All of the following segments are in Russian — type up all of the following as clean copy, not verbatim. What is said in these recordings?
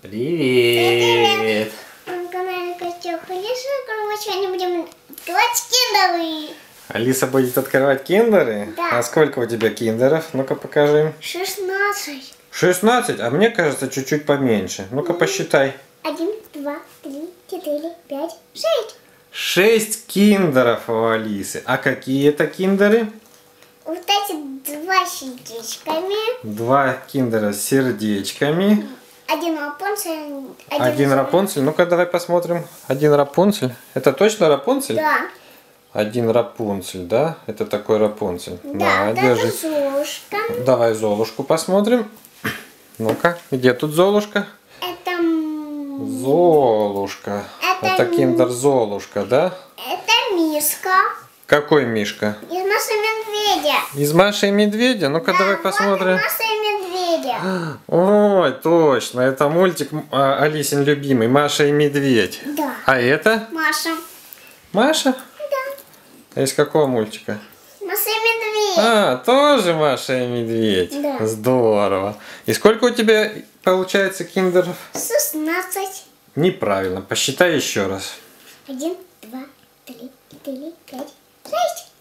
Привет! На канале Костюх Алиса. Сегодня будем открывать киндеры. Алиса будет открывать киндеры? Да. А сколько у тебя киндеров? Ну-ка покажи. 16. 16? А мне кажется, чуть-чуть поменьше. Ну-ка посчитай. 1, 2, 3, 4, 5, 6. 6 киндеров у Алисы. А какие это киндеры? Вот эти 2 сердечками. 2 киндера с сердечками. 1 Рапунцель. Один Рапунцель. Ну-ка давай посмотрим. 1 Рапунцель. Это точно Рапунцель? Да. 1 Рапунцель, да? Это такой Рапунцель. Да, На, это держи. Золушка. Давай Золушку посмотрим. Ну-ка, где тут Золушка? Это... Золушка. Это Это киндер Золушка, да? Это Мишка. Какой Мишка? Из Маши и Медведя. Из Маши и Медведя? Ну-ка Да, давай вот посмотрим. Маша и Медведя. Ой, точно. Это мультик Алисин любимый. Маша и Медведь. Да. А это? Маша. Маша? Да. А из какого мультика? Маша и Медведь. А, тоже Маша и Медведь. Да. Здорово. И сколько у тебя получается киндеров? 16. Неправильно. Посчитай еще раз. 1, 2, 3, 4, 5, 6.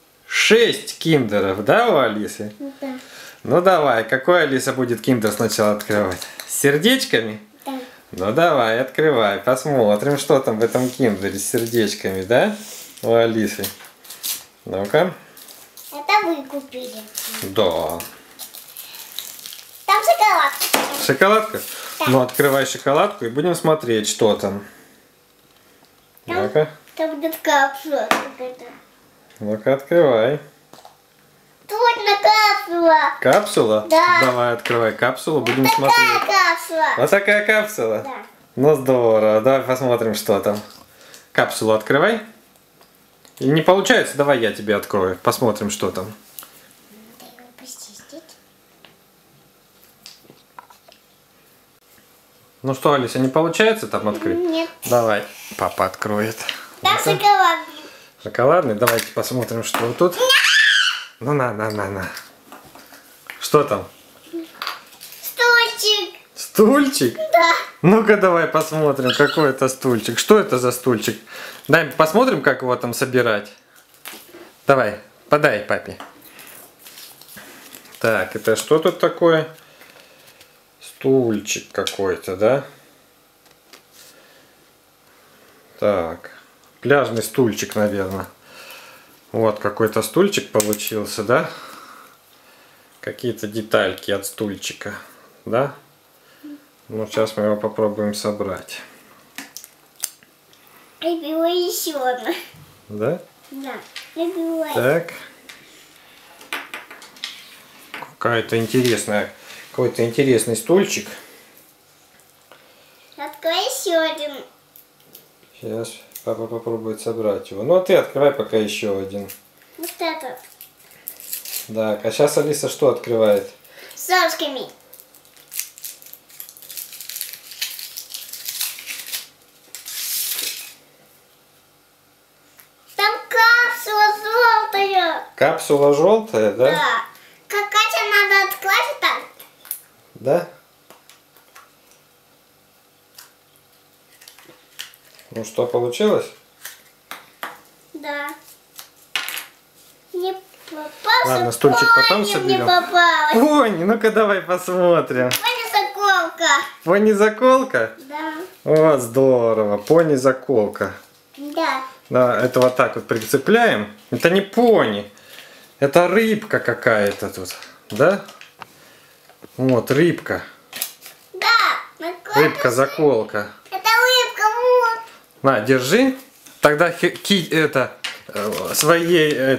6 киндеров, да, у Алисы? Да. Ну давай, какой Алиса будет киндер сначала открывать? С сердечками? Да. Ну давай, открывай, посмотрим, что там в этом киндере с сердечками, да? У Алисы. Ну-ка. Это вы купили. Да. Там шоколад. Шоколадка? Да. Ну открывай шоколадку и будем смотреть, что там. Там, Ну-ка. там будет капсула какая-то. Ну-ка, открывай. Точно капсула. Капсула? Да. Давай, открывай капсулу, будем Такая смотреть. капсула. Вот такая капсула? Да. Ну здорово, давай посмотрим, что там. Капсулу открывай. И не получается, давай я тебе открою. Посмотрим, что там. Надо его почистить. Ну что, Алиса, не получается там открыть? Нет. Давай, папа откроет. Там Ну-ка. шоколад. Шоколадный? Давайте посмотрим, что тут. Ну на. Что там? Стульчик. Стульчик? Да. Ну-ка давай посмотрим, какой это стульчик. Что это за стульчик? Дай посмотрим, как его там собирать. Давай, подай папе. Так, это что тут такое? Стульчик какой-то, да? Так, пляжный стульчик, наверное. Вот какой-то стульчик получился, да? Какие-то детальки от стульчика, да? Ну, сейчас мы его попробуем собрать. Любила еще одна. Да? Да. Любила. Так. Какой-то интересный стульчик. Открой еще один. Сейчас папа попробует собрать его. Ну, а ты открывай пока еще один. Вот этот. Так, а сейчас Алиса что открывает? С золушками. Там капсула желтая. Капсула желтая, да? Да. Какая-то надо открыть так. Да? Ну что, получилось? Да. Не попался. Ладно, стульчик потом Пони соберем. мне попалась. Пони, ну-ка давай посмотрим. Пони заколка. Пони-заколка? Да. О, здорово. Пони-заколка. Да. Да, это вот так вот прицепляем. Это не пони. Это рыбка какая-то тут. Да? Вот, рыбка. Да. Рыбка-заколка. Это рыбка, вот. На, держи. Тогда своей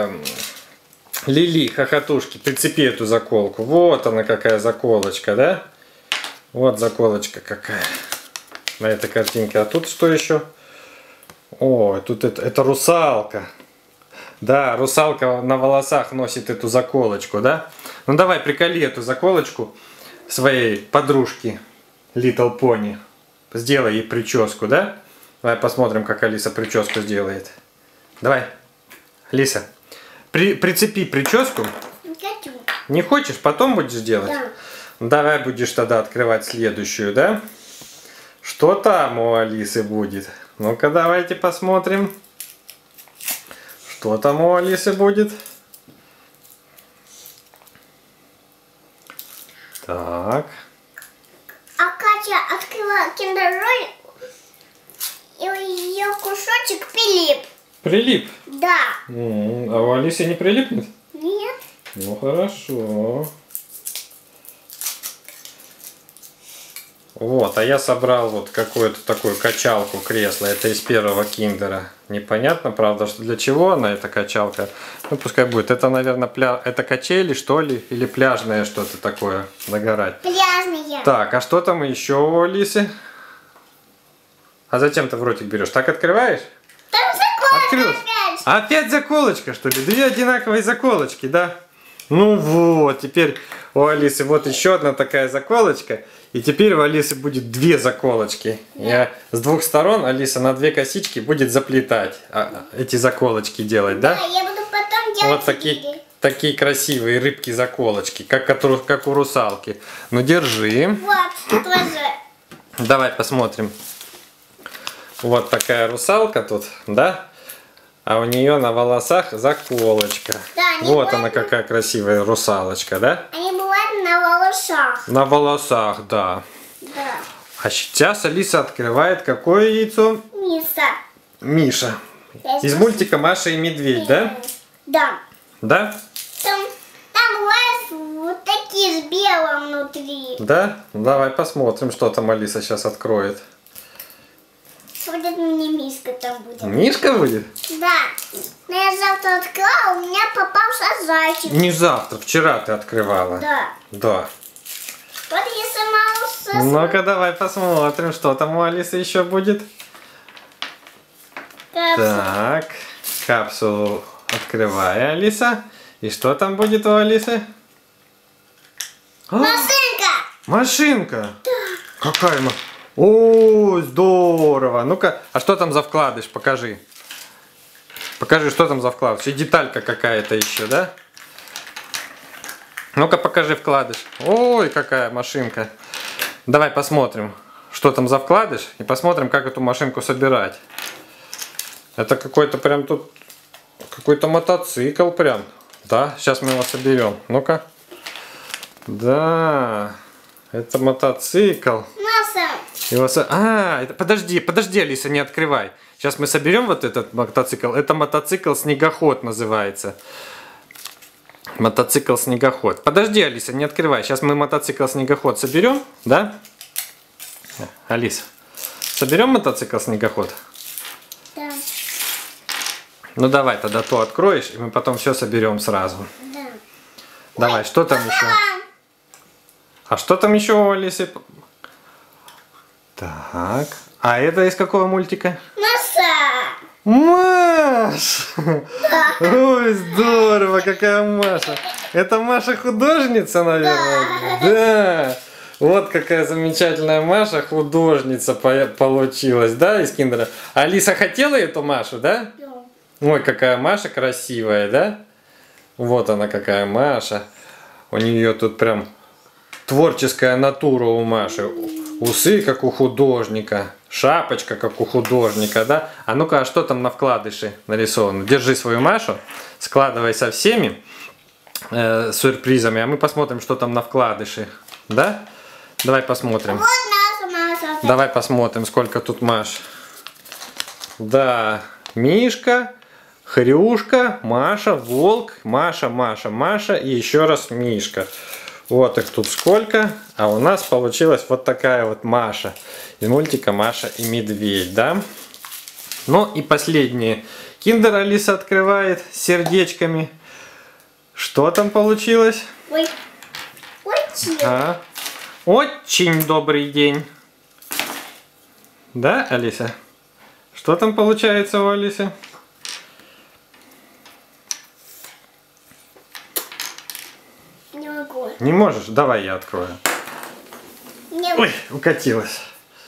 Лили, хохотушки, прицепи эту заколку. Вот она какая заколочка, да? Вот заколочка какая. На этой картинке. А тут что еще? О, тут это русалка. Да, русалка на волосах носит эту заколочку, да? Ну давай, приколи эту заколочку своей подружке Little Pony. Сделай ей прическу, да? Давай посмотрим, как Алиса прическу сделает. Давай, Алиса, прицепи прическу. Не хочу. Не хочешь? Потом будешь делать? Да. Давай будешь тогда открывать следующую, да? Что там у Алисы будет? Ну-ка, давайте посмотрим. Что там у Алисы будет? Так. А Катя открыла киндер-роль, и ее кусочек прилип. Прилип? Да. А у Алисы не прилипнет? Нет. Ну хорошо. Вот, а я собрал вот какую-то такую качалку кресла. Это из первого киндера. Непонятно, правда, что для чего она, эта качалка. Ну, пускай будет. Это, наверное, это качели, что ли? Или пляжное что-то такое нагорать. Пляжные. Так, а что там еще у Алисы? А зачем ты в ротик берешь? Так открываешь? Там заколка Открылась. опять. Опять заколочка, что ли? Две одинаковые заколочки, да? Ну вот, теперь у Алисы вот еще одна такая заколочка. И теперь у Алисы будет две заколочки. Я с двух сторон Алиса на две косички будет заплетать. Эти заколочки делать, да? Да, я буду потом делать Вот четыре. такие красивые рыбки-заколочки, как у русалки. Ну держи. Вот, тоже. Давай посмотрим. Вот такая русалка тут, да? А у нее на волосах заколочка. Да, не Вот она больно. какая красивая русалочка, да? Они бывают на волосах. На волосах, да. Да. А сейчас Алиса открывает какое яйцо? Миса. Миша. Из мультика «Маша и медведь», да? Да. Да? Там бывают вот такие с белым внутри. Да? Ну, давай посмотрим, что там Алиса сейчас откроет. Вот это мне миска там будет. Мишка будет? Да. Но я завтра открыла, у меня попался зайчик. Не завтра, вчера ты открывала. Да. Да. Вот я сама Ну-ка давай посмотрим, что там у Алисы еще будет. Так, капсулу открывай, Алиса. И что там будет у Алисы? Машинка. Машинка. Да. Какая машинка? О, здорово. Ну-ка, а что там за вкладыш? Покажи. Покажи, что там за вкладыш. И деталька какая-то еще, да? Ну-ка, покажи вкладыш. Ой, какая машинка. Давай посмотрим, что там за вкладыш. И посмотрим, как эту машинку собирать. Это какой-то прям тут... Какой-то мотоцикл прям. Да, сейчас мы его соберем. Ну-ка. Да, это мотоцикл. Подожди, Алиса, не открывай. Сейчас мы соберем вот этот мотоцикл. Это мотоцикл снегоход называется. Мотоцикл снегоход. Подожди, Алиса, не открывай. Сейчас мы мотоцикл снегоход соберем, да? Алиса, соберем мотоцикл снегоход? Да. Ну давай тогда то откроешь, и мы потом все соберем сразу. Да. Давай, что там еще? А что там еще у Алисы? Так. А это из какого мультика? Маша! Ой, здорово, какая Маша! Это Маша художница, наверное? Да! Вот какая замечательная Маша художница получилась, да, из киндера? Алиса хотела эту Машу, да? Ой, какая Маша красивая, да? Вот она какая Маша. У нее тут прям творческая натура у Маши. Усы, как у художника. Шапочка, как у художника, да? А ну-ка, а что там на вкладыше нарисовано? Держи свою Машу, складывай со всеми сюрпризами, а мы посмотрим, что там на вкладыше, да? Давай посмотрим. Вот наша. Давай посмотрим, сколько тут Маш. Да, Мишка, Хрюшка, Маша, Волк, Маша и еще раз Мишка. Вот их тут сколько. А у нас получилась вот такая вот Маша. Из мультика «Маша и медведь», да? Ну и последнее. Киндер Алиса открывает с сердечками. Что там получилось? Ой. Очень. Очень добрый день. Да, Алиса? Что там получается у Алисы? Не могу. Не можешь? Давай я открою. Не... Ой, укатилась.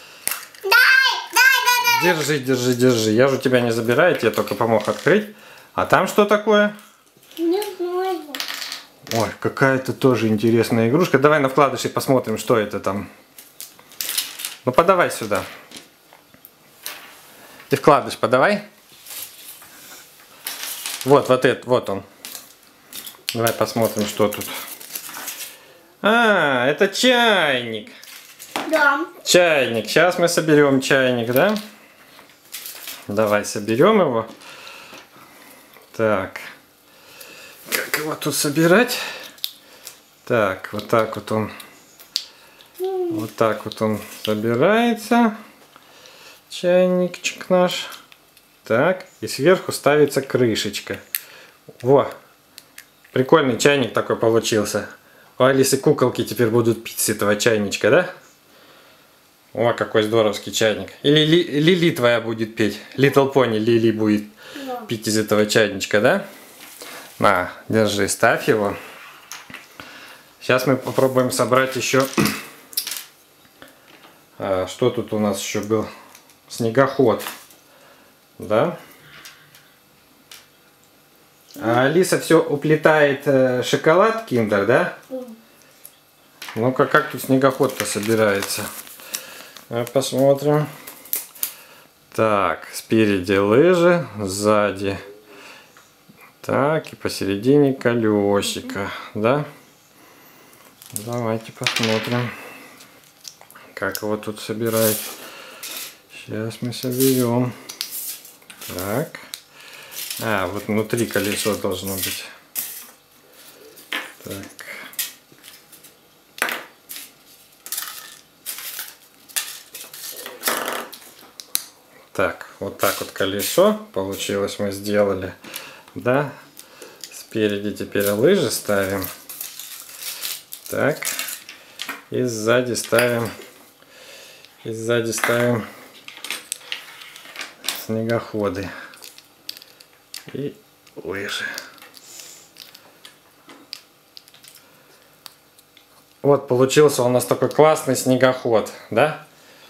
Дай. Держи. Я же у тебя не забираю, я тебе только помог открыть. А там что такое? Не знаю. Ой, какая-то тоже интересная игрушка. Давай на вкладыши посмотрим, что это там. Ну подавай сюда. И вкладыш подавай. Вот этот, вот он. Давай посмотрим, что тут. А, это чайник. Да. Чайник. Сейчас мы соберем чайник, да? Давай соберем его. Так. Как его тут собирать? Так, вот так вот он. Вот так вот он собирается. Чайничек наш. Так. И сверху ставится крышечка. Во. Прикольный чайник такой получился. У Алисы куколки теперь будут пить с этого чайничка, да? О, какой здоровский чайник. Или Лили твоя будет петь. Little Pony Лили будет пить из этого чайничка, да? На, держи, ставь его. Сейчас мы попробуем собрать еще... Что тут у нас еще был? Снегоход. Да? А Алиса все уплетает шоколад Киндер, да? Ну-ка, как тут снегоход-то собирается? Посмотрим. Так, спереди лыжи, сзади. Так, и посередине колесико, да? Давайте посмотрим, как его тут собирать. Сейчас мы соберем. Так. А, вот внутри колесо должно быть. Так. Так, вот так вот колесо получилось, мы сделали. Да. Спереди теперь лыжи ставим. Так. И сзади ставим. Снегоходы. И лыжи. Вот получился у нас такой классный снегоход, да?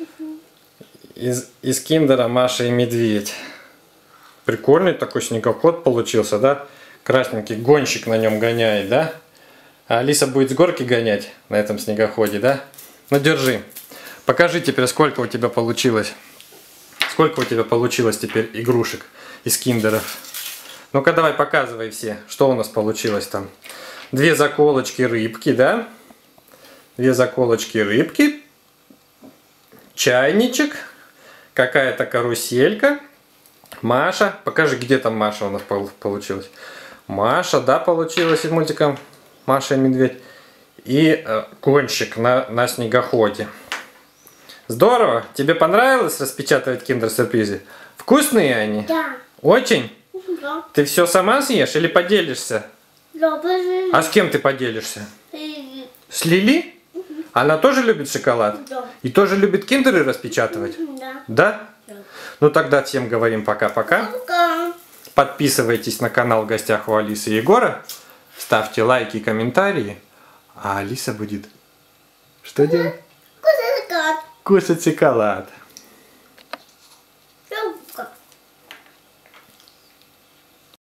Из Киндера Маша и Медведь. Прикольный такой снегоход получился, да? Красненький гонщик на нем гоняет, да? А Алиса будет с горки гонять на этом снегоходе, да? Ну держи. Покажи теперь, сколько у тебя получилось. Сколько у тебя получилось теперь игрушек из Киндеров. Ну-ка давай показывай все, что у нас получилось там. 2 заколочки рыбки, да? 2 заколочки рыбки. Чайничек. Какая-то каруселька. Маша. Покажи, где там Маша у нас получилась. Маша, да, получилась из мультика Маша и Медведь. И гонщик на снегоходе. Здорово. Тебе понравилось распечатывать киндер-сюрпризы? Вкусные они? Да. Очень? Да. Ты все сама съешь или поделишься? Да, А с кем ты поделишься? С Лили? Она тоже любит шоколад? Да. И тоже любит киндеры распечатывать? Да. Да? Да. Ну тогда всем говорим пока-пока. Пока. Подписывайтесь на канал «В гостях у Алисы и Егора». Ставьте лайки и комментарии. А Алиса будет что делать? Куда-то. Кушать шоколад.